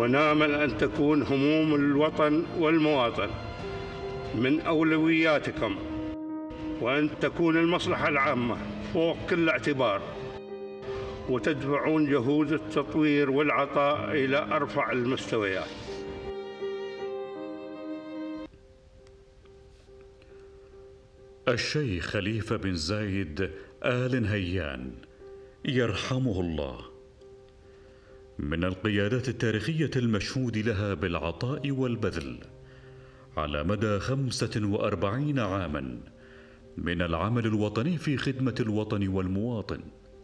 ونامل أن تكون هموم الوطن والمواطن من أولوياتكم، وأن تكون المصلحة العامة فوق كل اعتبار، وتدفعون جهود التطوير والعطاء إلى أرفع المستويات. الشيخ خليفة بن زايد آل نهيان يرحمه الله من القيادات التاريخية المشهود لها بالعطاء والبذل على مدى 45 عاما من العمل الوطني في خدمة الوطن والمواطن،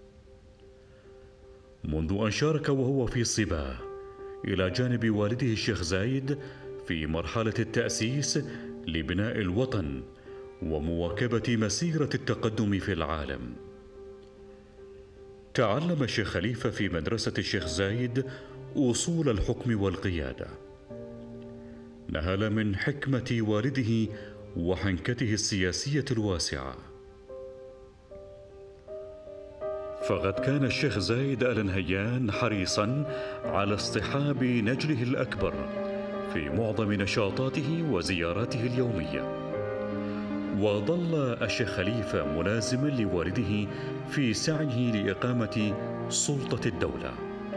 منذ أن شارك وهو في صباه إلى جانب والده الشيخ زايد في مرحلة التأسيس لبناء الوطن ومواكبة مسيرة التقدم في العالم. تعلم الشيخ خليفة في مدرسة الشيخ زايد أصول الحكم والقيادة، نهل من حكمة والده وحنكته السياسية الواسعة. فقد كان الشيخ زايد آل نهيان حريصا على اصطحاب نجله الأكبر في معظم نشاطاته وزياراته اليومية، وظل الشيخ خليفة ملازما لوالده في سعيه لإقامة سلطة الدولة.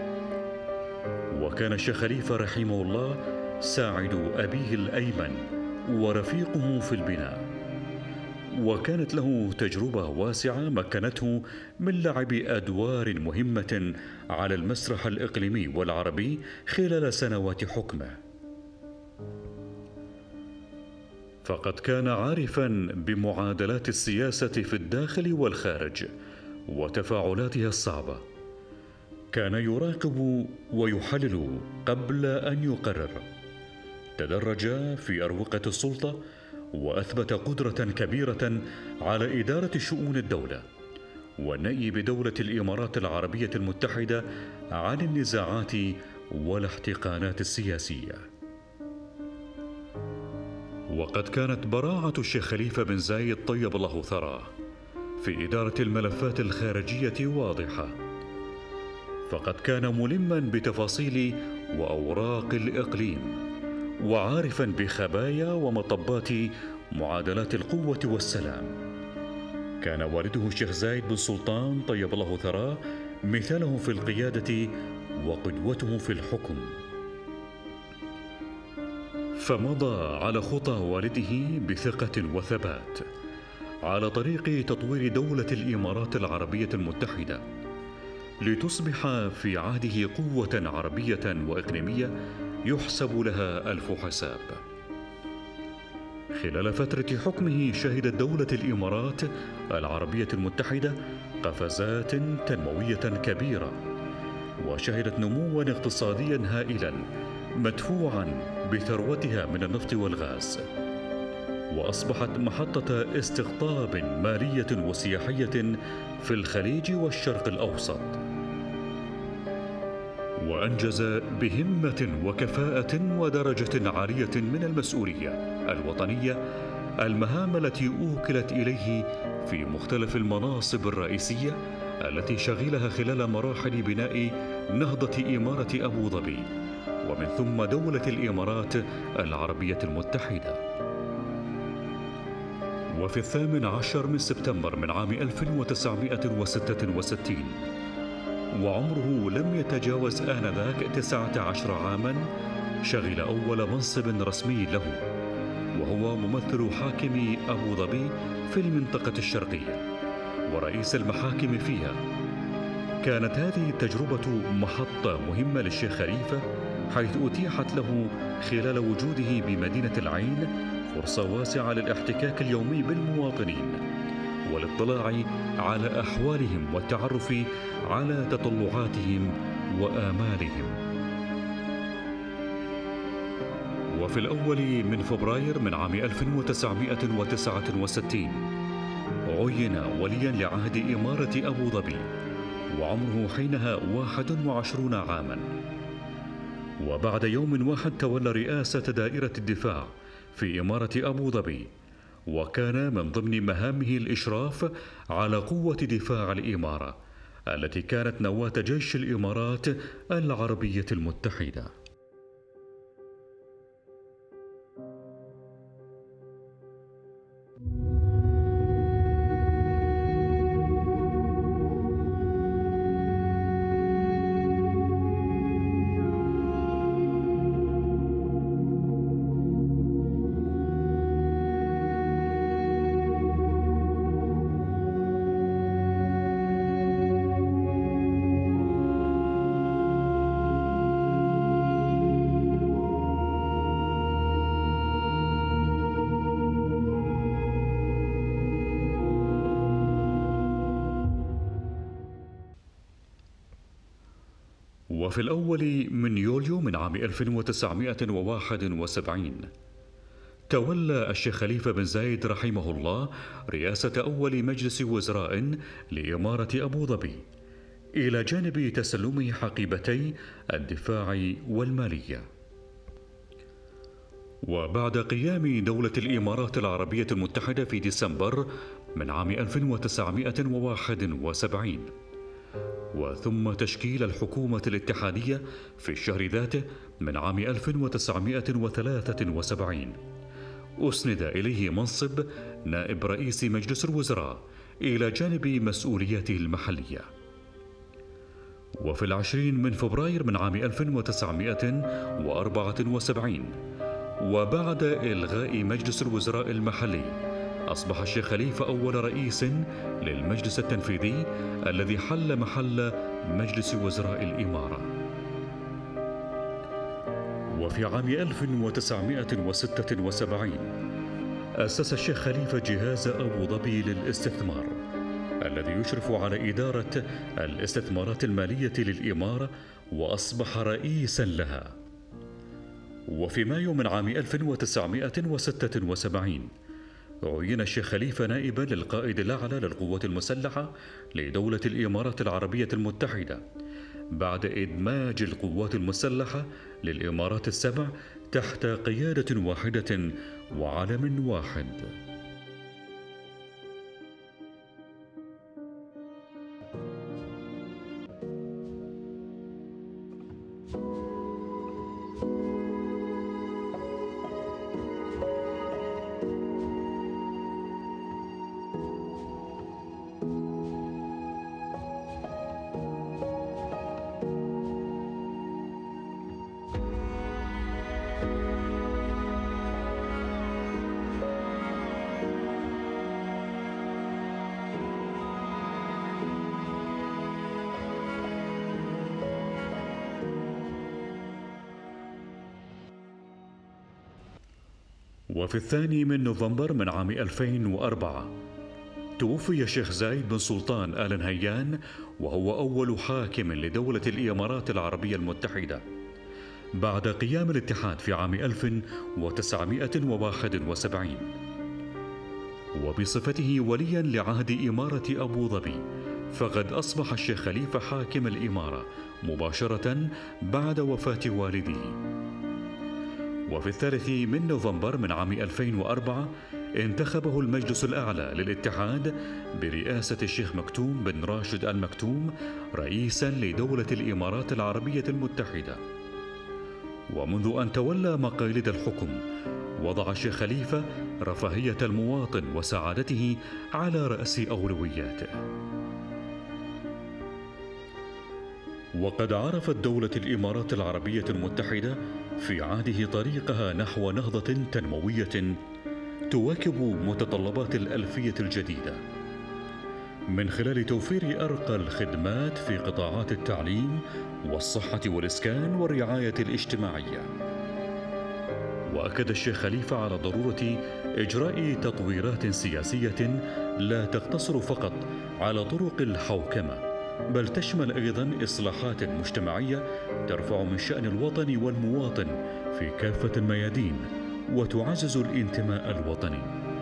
وكان الشيخ خليفة رحمه الله ساعد أبيه الأيمن ورفيقه في البناء، وكانت له تجربة واسعة مكنته من لعب أدوار مهمة على المسرح الإقليمي والعربي خلال سنوات حكمه. فقد كان عارفا بمعادلات السياسة في الداخل والخارج وتفاعلاتها الصعبة، كان يراقب ويحلل قبل أن يقرر، تدرج في أروقة السلطة وأثبت قدرة كبيرة على إدارة شؤون الدولة والنأي بدولة الإمارات العربية المتحدة عن النزاعات والاحتقانات السياسية. وقد كانت براعة الشيخ خليفة بن زايد طيب الله ثراه في إدارة الملفات الخارجية واضحة، فقد كان ملما بتفاصيل وأوراق الإقليم، وعارفا بخبايا ومطبات معادلات القوة والسلام. كان والده الشيخ زايد بن سلطان طيب الله ثراه مثاله في القيادة وقدوته في الحكم، فمضى على خطى والده بثقة وثبات على طريق تطوير دولة الإمارات العربية المتحدة لتصبح في عهده قوة عربية وإقليمية يحسب لها ألف حساب. خلال فترة حكمه شهدت دولة الإمارات العربية المتحدة قفزات تنموية كبيرة، وشهدت نمواً اقتصادياً هائلاً مدفوعاً بثروتها من النفط والغاز، وأصبحت محطة استقطاب مالية وسياحية في الخليج والشرق الأوسط، وأنجز بهمة وكفاءة ودرجة عالية من المسؤولية الوطنية المهام التي أوكلت إليه في مختلف المناصب الرئيسية التي شغلها خلال مراحل بناء نهضة إمارة أبو ظبي، ومن ثم دولة الإمارات العربية المتحدة. وفي 18 من سبتمبر من عام 1966 وعمره لم يتجاوز آنذاك 19 عاما شغل أول منصب رسمي له، وهو ممثل حاكم أبو ظبي في المنطقة الشرقية ورئيس المحاكم فيها. كانت هذه التجربة محطة مهمة للشيخ خليفة، حيث أتيحت له خلال وجوده بمدينة العين فرصة واسعة للاحتكاك اليومي بالمواطنين والاطلاع على أحوالهم والتعرف على تطلعاتهم وآمالهم. وفي الأول من فبراير من عام 1969 عين وليا لعهد إمارة أبو ظبي، وعمره حينها 21 عاما. وبعد يوم واحد تولى رئاسة دائرة الدفاع في إمارة أبو ظبي، وكان من ضمن مهامه الإشراف على قوة دفاع الإمارة التي كانت نواة جيش الإمارات العربية المتحدة. وفي الأول من يوليو من عام 1971 تولى الشيخ خليفة بن زايد رحمه الله رئاسة أول مجلس وزراء لإمارة أبو ظبي، إلى جانب تسلمه حقيبتي الدفاع والمالية. وبعد قيام دولة الإمارات العربية المتحدة في ديسمبر من عام 1971 وثم تشكيل الحكومة الاتحادية في الشهر ذاته من عام 1973 أسند إليه منصب نائب رئيس مجلس الوزراء إلى جانب مسؤولياته المحلية. وفي 20 من فبراير من عام 1974 وبعد إلغاء مجلس الوزراء المحلي أصبح الشيخ خليفة أول رئيس للمجلس التنفيذي الذي حل محل مجلس وزراء الإمارة. وفي عام 1976 أسس الشيخ خليفة جهاز أبو ظبي للاستثمار الذي يشرف على إدارة الاستثمارات المالية للإمارة وأصبح رئيسا لها. وفي مايو من عام 1976 عين الشيخ خليفة نائبا للقائد الأعلى للقوات المسلحة لدولة الإمارات العربية المتحدة بعد إدماج القوات المسلحة للإمارات السبع تحت قيادة واحدة وعلم واحد. وفي 2 من نوفمبر من عام 2004 توفي الشيخ زايد بن سلطان آل نهيان، وهو أول حاكم لدولة الإمارات العربية المتحدة بعد قيام الاتحاد في عام 1971. وبصفته وليا لعهد إمارة أبو ظبي فقد أصبح الشيخ خليفة حاكم الإمارة مباشرة بعد وفاة والده. وفي 3 من نوفمبر من عام 2004 انتخبه المجلس الأعلى للاتحاد برئاسة الشيخ مكتوم بن راشد آل مكتوم رئيسا لدولة الإمارات العربية المتحدة. ومنذ أن تولى مقاليد الحكم وضع الشيخ خليفة رفاهية المواطن وسعادته على رأس أولوياته. وقد عرفت دولة الإمارات العربية المتحدة في عهده طريقها نحو نهضة تنموية تواكب متطلبات الألفية الجديدة من خلال توفير أرقى الخدمات في قطاعات التعليم والصحة والإسكان والرعاية الاجتماعية. وأكد الشيخ خليفة على ضرورة إجراء تطويرات سياسية لا تقتصر فقط على طرق الحوكمة، بل تشمل أيضاً إصلاحات مجتمعية ترفع من شأن الوطن والمواطن في كافة الميادين وتعزز الانتماء الوطني.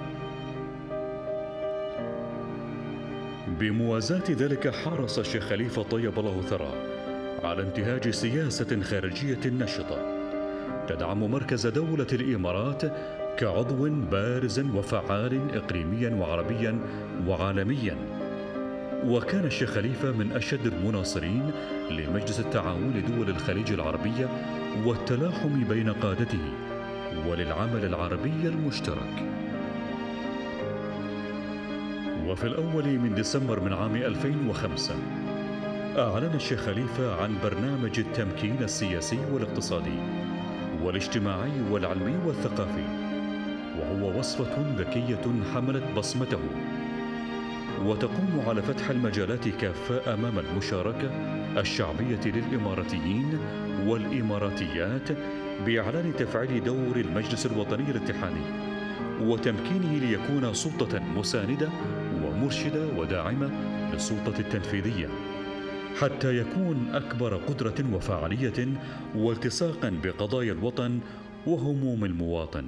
بموازاة ذلك حرص الشيخ خليفة طيب الله ثراه على انتهاج سياسة خارجية نشطة تدعم مركز دولة الإمارات كعضو بارز وفعال إقليمياً وعربياً وعالمياً. وكان الشيخ خليفة من أشد المناصرين لمجلس التعاون لدول الخليج العربية والتلاحم بين قادته وللعمل العربي المشترك. وفي الأول من ديسمبر من عام 2005 أعلن الشيخ خليفة عن برنامج التمكين السياسي والاقتصادي والاجتماعي والعلمي والثقافي، وهو وصفة ذكية حملت بصمته وتقوم على فتح المجالات كافة أمام المشاركة الشعبية للإماراتيين والإماراتيات بإعلان تفعيل دور المجلس الوطني الاتحادي وتمكينه ليكون سلطة مساندة ومرشدة وداعمة للسلطة التنفيذية، حتى يكون أكبر قدرة وفاعلية والتصاقا بقضايا الوطن وهموم المواطن.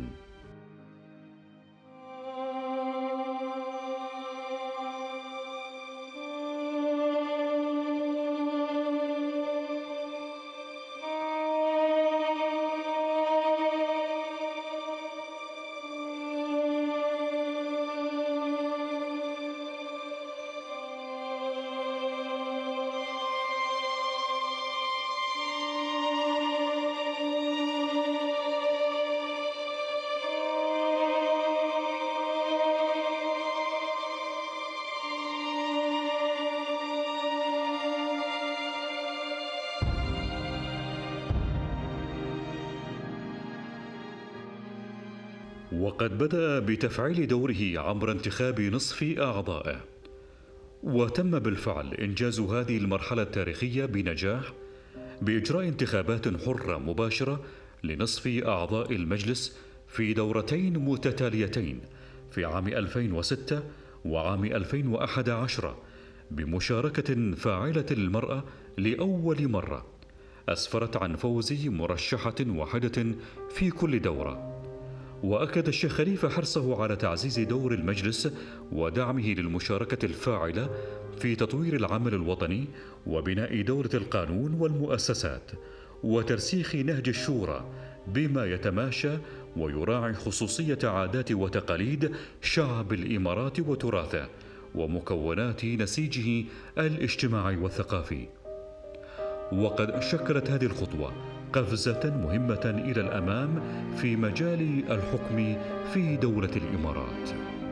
وقد بدأ بتفعيل دوره عبر انتخاب نصف أعضائه، وتم بالفعل إنجاز هذه المرحلة التاريخية بنجاح بإجراء انتخابات حرة مباشرة لنصف أعضاء المجلس في دورتين متتاليتين في عام 2006 وعام 2011 بمشاركة فاعلة للمرأة لأول مرة، أسفرت عن فوز مرشحة واحدة في كل دورة. وأكد الشيخ خليفة حرصه على تعزيز دور المجلس ودعمه للمشاركة الفاعلة في تطوير العمل الوطني وبناء دورة القانون والمؤسسات وترسيخ نهج الشورى بما يتماشى ويراعي خصوصية عادات وتقاليد شعب الإمارات وتراثه ومكونات نسيجه الاجتماعي والثقافي. وقد شكلت هذه الخطوة قفزة مهمة إلى الأمام في مجال الحكم في دولة الإمارات.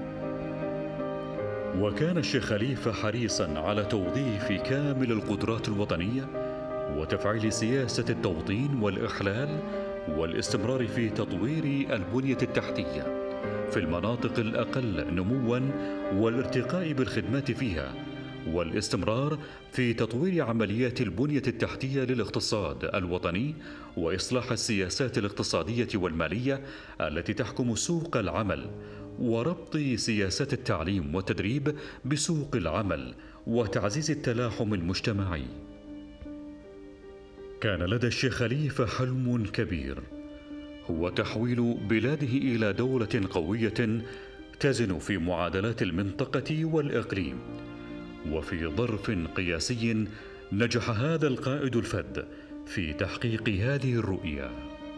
وكان الشيخ خليفة حريصاً على توظيف كامل القدرات الوطنية وتفعيل سياسة التوطين والإحلال والاستمرار في تطوير البنية التحتية في المناطق الأقل نمواً والارتقاء بالخدمات فيها، والاستمرار في تطوير عمليات البنية التحتية للاقتصاد الوطني وإصلاح السياسات الاقتصادية والمالية التي تحكم سوق العمل، وربط سياسات التعليم والتدريب بسوق العمل وتعزيز التلاحم المجتمعي. كان لدى الشيخ خليفة حلم كبير هو تحويل بلاده إلى دولة قوية تزن في معادلات المنطقة والإقليم. وفي ظرف قياسي نجح هذا القائد الفذ في تحقيق هذه الرؤية.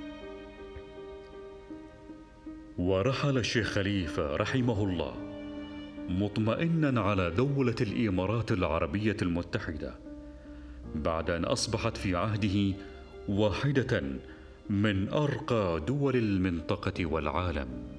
ورحل الشيخ خليفة رحمه الله مطمئنا على دولة الإمارات العربية المتحدة بعد أن أصبحت في عهده واحدة من أرقى دول المنطقة والعالم.